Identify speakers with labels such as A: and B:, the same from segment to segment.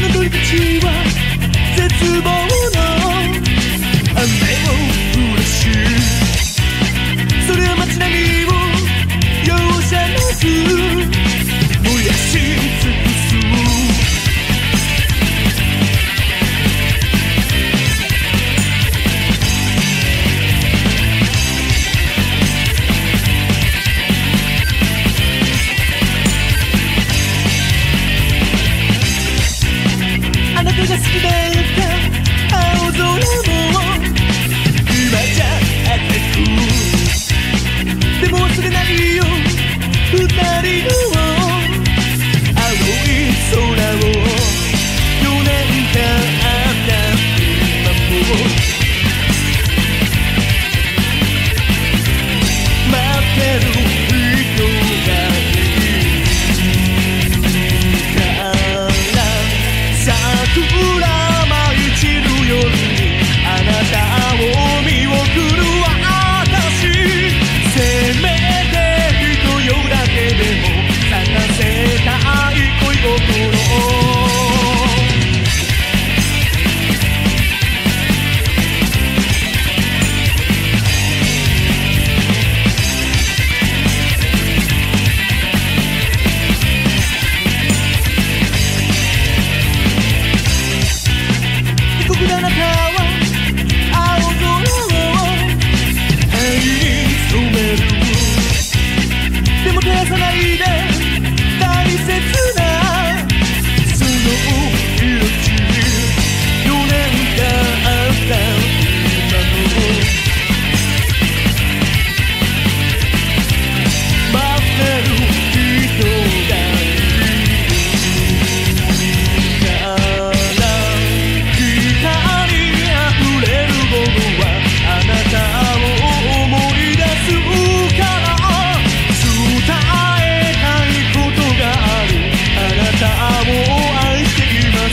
A: の鳥たちは絶望の雨を降らし、それは街並みを容赦なく燃やし尽くす。あなたが好きだった青空も今じゃ赤く、でも忘れないよ二人の青い空を。4年間あった今も待ってる人がいるから桜舞い散る夜にあなたを見送る私、せめて一夜だけでも探せたい恋心。異国のあなたは青空を愛に染める。でも照らさないで大切なその命、4年間あった今も待ってる人がいるから光あふれる午後はあなたを思い出すから伝えたいことがある。あなたを愛しています。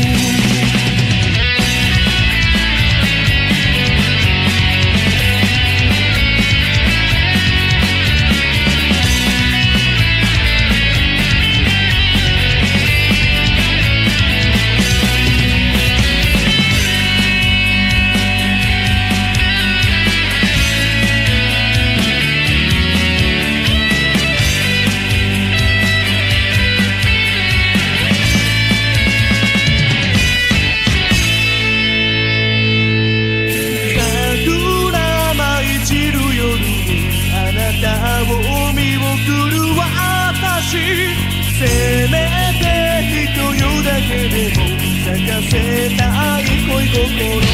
A: 桜舞い散る夜にあなたを見送る私、せめて一夜だけでも咲かせたい恋心。